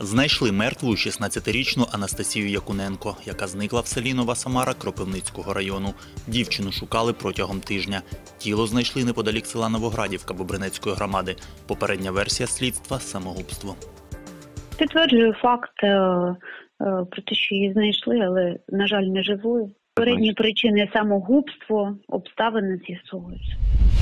Знайшли мертвою 16-річну Анастасію Якуненко, яка зникла в селі Нова Самара Кропивницького району. Дівчину шукали протягом тижня. Тіло знайшли неподалік села Новоградівка Бобринецької громади. Попередня версія слідства – самогубство. Підтверджую факт про те, що її знайшли, але, на жаль, не живою. Попередні причини – самогубство, обставини з'ясовуються.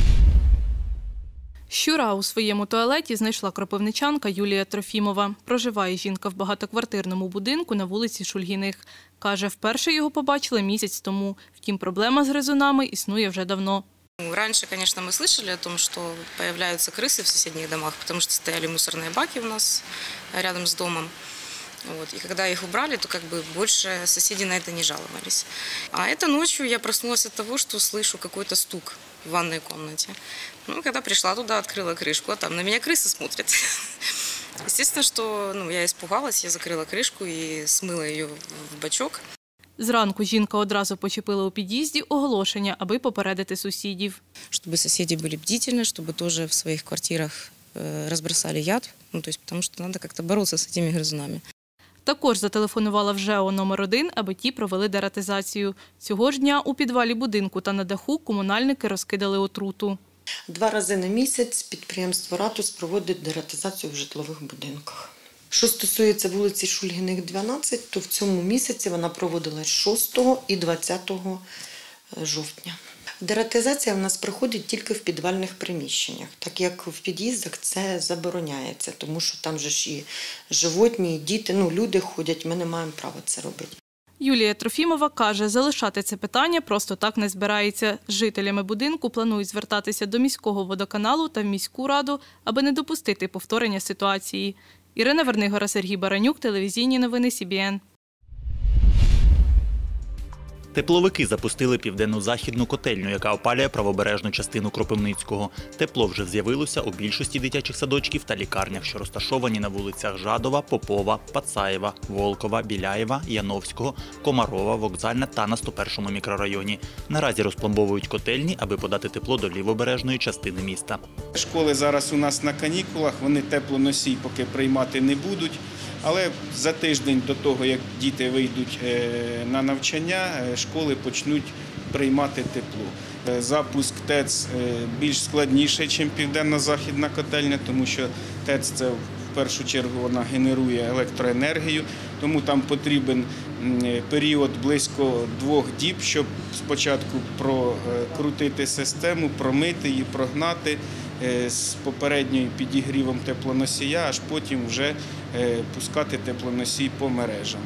Щура у своєму туалеті знайшла кропивничанка Юлія Трофімова. Проживає жінка в багатоквартирному будинку на вулиці Шульгіних. Каже, вперше його побачили місяць тому. Втім, проблема з гризунами існує вже давно. Раньше, конечно, мы слышали о том, что появляются крысы в соседних домах, потому что стояли мусорные баки у нас рядом с домом. Вот. И когда их убрали, то больше соседи на это не жаловались. А это ночью я проснулась от того, что слышу какой-то стук в ванной комнате. Когда пришла туда, открыла крышку, а там на меня крысы смотрят. Естественно, что я испугалась, я закрыла крышку и смыла ее в бачок. Зранку жінка одразу почепила у під'їзді оголошення, аби попередити сусідів. Щоб сусіди були бдительні, щоб теж в своїх квартирах розбросали яд, тому що треба як-то боротися з цими гризунами. Також зателефонувала в ЖЕО номер 1, аби ті провели дератизацію. Цього ж дня у підвалі будинку та на даху комунальники розкидали отруту. 2 рази на місяць підприємство «Ратус» проводить дератизацію в житлових будинках. Що стосується вулиці Шульгіних, 12, то в цьому місяці вона проводилась 6 і 20 жовтня. Дератизація в нас проходить тільки в підвальних приміщеннях, так як в під'їздах це забороняється, тому що там же ж і животні, і діти, люди ходять, ми не маємо права це робити. Юлія Трофімова каже, залишати це питання просто так не збирається. З жителями будинку планують звертатися до міського водоканалу та в міську раду, аби не допустити повторення ситуації. Ірина Вернигора, Сергій Баранюк, телевізійні новини СІБІН. Тепловики запустили південно-західну котельню, яка опалює правобережну частину Кропивницького. Тепло вже з'явилося у більшості дитячих садочків та лікарнях, що розташовані на вулицях Жадова, Попова, Пацаєва, Волкова, Біляєва, Яновського, Комарова, Вокзальна та на 101-му мікрорайоні. Наразі розпломбовують котельні, аби подати тепло до лівобережної частини міста. Школи зараз у нас на канікулах, вони теплоносій поки приймати не будуть. Але за тиждень до того, як діти вийдуть на навчання, школи почнуть приймати тепло. Запуск ТЕЦ більш складніший, ніж південно-західна котельня, тому що ТЕЦ – це в першу чергу вона генерує електроенергію, тому там потрібен період близько 2 діб, щоб спочатку прокрутити систему, промити її, прогнати з попередньою підігрівом теплоносія, аж потім вже пускати теплоносій по мережам.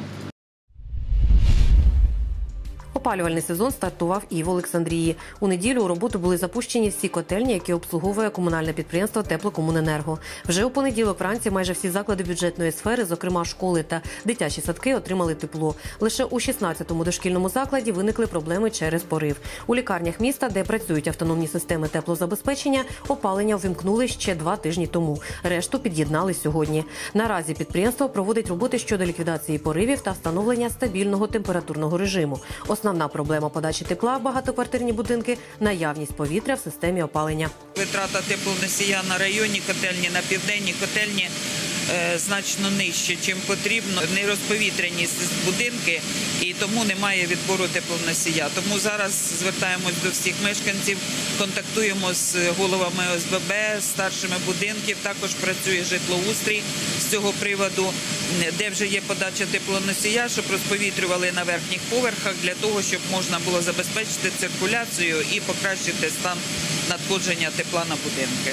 Опалювальний сезон стартував і в Олександрії. У неділю у роботу були запущені всі котельні, які обслуговує комунальне підприємство «Теплокомуненерго». Вже у понеділок вранці майже всі заклади бюджетної сфери, зокрема школи та дитячі садки, отримали тепло. Лише у 16-му дошкільному закладі виникли проблеми через порив. У лікарнях міста, де працюють автономні системи теплозабезпечення, опалення увімкнули ще 2 тижні тому. Решту під'єднали сьогодні. Наразі підприємство проводить роботи щодо ліквідації поривів та встановлення стабільного температурного режиму. Основна проблема подачі тепла в багатоквартирні будинки – наявність повітря в системі опалення. Витрата теплоносія на районній котельні, на південній котельні значно нижче, чим потрібно. Нерозповітряність будинки і тому немає відбору теплоносія. Тому зараз звертаємось до всіх мешканців, контактуємо з головами ОСББ, з старшими будинків, також працює житлоустрій з цього приводу, де вже є подача теплоносія, щоб розповітрювали на верхніх поверхах для того, щоб можна було забезпечити циркуляцію і покращити стан надходження тепла на будинки.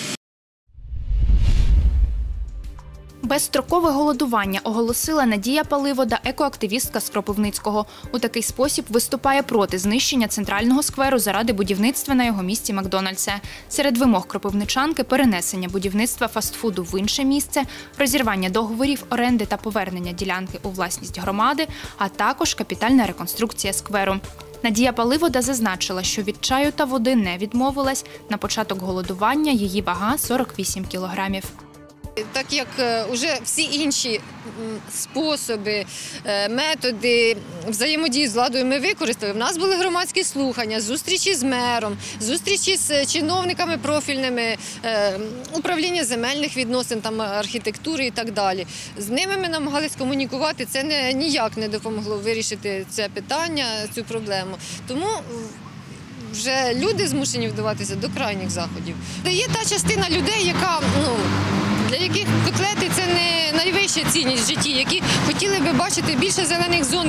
Безстрокове голодування оголосила Надія Паливода, екоактивістка з Кропивницького. У такий спосіб виступає проти знищення центрального скверу заради будівництва на його місці Макдональдса. Серед вимог кропивничанки – перенесення будівництва фастфуду в інше місце, розірвання договорів оренди та повернення ділянки у власність громади, а також капітальна реконструкція скверу. Надія Паливода зазначила, що від чаю та води не відмовилась. На початок голодування її вага – 48 кілограмів. Так як вже всі інші способи, методи взаємодії з владою ми використали, в нас були громадські слухання, зустрічі з мером, зустрічі з чиновниками профільними, управління земельних відносин, там, архітектури і так далі. З ними ми намагалися комунікувати, це ніяк не допомогло вирішити це питання, цю проблему. Тому вже люди змушені вдаватися до крайніх заходів. Є та частина людей, яка, для яких котлети – це не найвища цінність в житті, які хотіли би бачити більше зелених зон.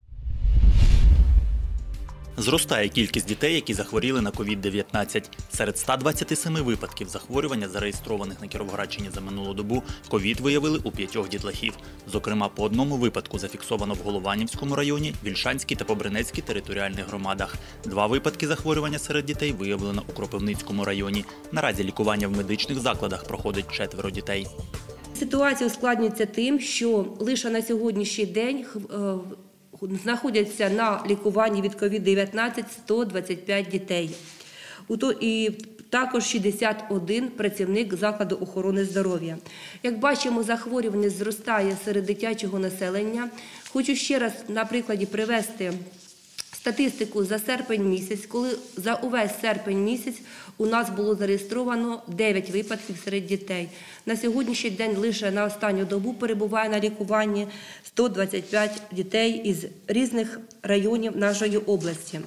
Зростає кількість дітей, які захворіли на COVID-19. Серед 127 випадків захворювання, зареєстрованих на Кіровоградщині за минулу добу, ковід виявили у 5 дітлахів. Зокрема, по одному випадку зафіксовано в Голованівському районі, Вільшанській та Побринецькій територіальних громадах. 2 випадки захворювання серед дітей виявлено у Кропивницькому районі. Наразі лікування в медичних закладах проходить 4 дітей. Ситуація ускладнюється тим, що лише на сьогоднішній день знаходяться на лікуванні від COVID-19 125 дітей. І також 61 працівник закладу охорони здоров'я. Як бачимо, захворюваність зростає серед дитячого населення. Хочу ще раз на прикладі привести статистику за серпень місяць, коли за увесь серпень місяць у нас було зареєстровано 9 випадків серед дітей. На сьогоднішній день лише на останню добу перебуває на лікуванні 125 дітей із різних районів нашої області.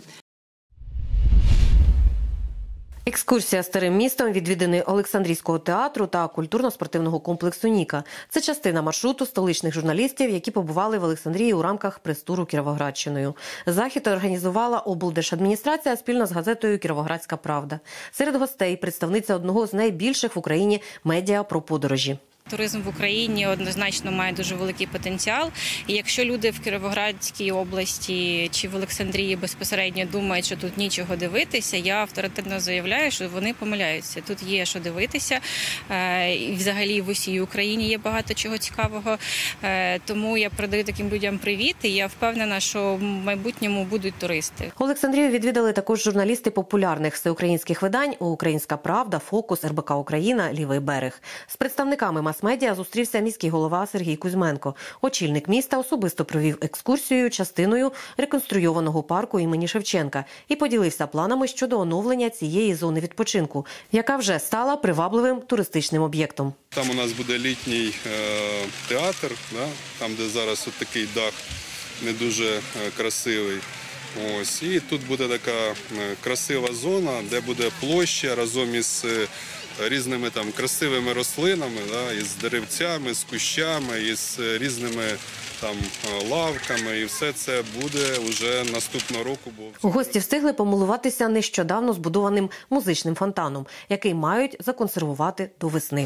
Екскурсія старим містом, відвідини Олександрійського театру та культурно-спортивного комплексу «Ніка». Це частина маршруту столичних журналістів, які побували в Олександрії у рамках прес-туру Кіровоградщиною. Захід організувала облдержадміністрація спільно з газетою «Кіровоградська правда». Серед гостей представниця одного з найбільших в Україні медіа про подорожі. Туризм в Україні однозначно має дуже великий потенціал. І якщо люди в Кіровоградській області чи в Олександрії безпосередньо думають, що тут нічого дивитися, я авторитетно заявляю, що вони помиляються. Тут є що дивитися. І взагалі в усій Україні є багато чого цікавого. Тому я передаю таким людям привіт. І я впевнена, що в майбутньому будуть туристи. Олександрію відвідали також журналісти популярних всеукраїнських видань «Українська правда», «Фокус», РБК «Україна», «Лівий берег». З представниками мас-медіа зустрівся міський голова Сергій Кузьменко. Очільник міста особисто провів екскурсію частиною реконструйованого парку імені Шевченка і поділився планами щодо оновлення цієї зони відпочинку, яка вже стала привабливим туристичним об'єктом. Там у нас буде літній театр, там де зараз от такий дах не дуже красивий. Ось. І тут буде така красива зона, де буде площа разом із різними там красивими рослинами, із деревцями, з кущами, із різними там лавками, і все це буде вже наступного року. Гості встигли помилуватися нещодавно збудованим музичним фонтаном, який мають законсервувати до весни.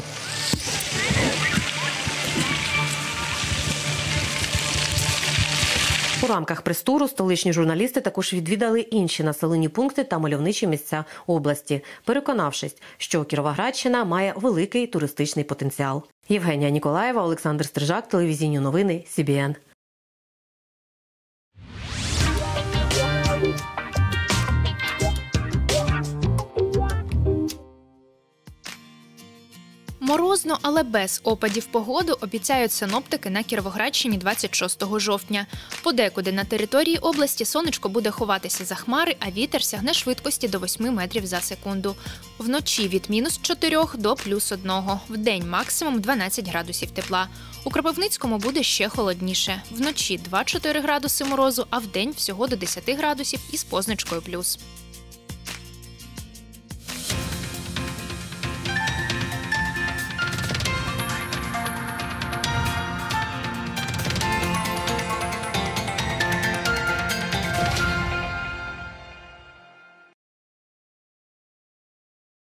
У рамках прес-туру столичні журналісти також відвідали інші населені пункти та мальовничі місця області, переконавшись, що Кіровоградщина має великий туристичний потенціал. Євгенія Ніколаєва, Олександр Стрижак, телевізійні новини, СІБІН. Морозно, але без опадів погоду обіцяють синоптики на Кіровоградщині 26 жовтня. Подекуди на території області сонечко буде ховатися за хмари, а вітер сягне швидкості до 8 метрів за секунду. Вночі від -4 до +1. Вдень максимум 12 градусів тепла. У Кропивницькому буде ще холодніше. Вночі 2-4 градуси морозу, а вдень всього до 10 градусів із позначкою плюс.